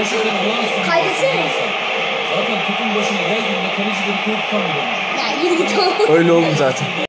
gerçekten olağanüstü. Kaybetsene. Zaten topun başına geldiğinde kalecileri koyup tutamıyor. Ya yürü git oğlum. Öyle oldu zaten.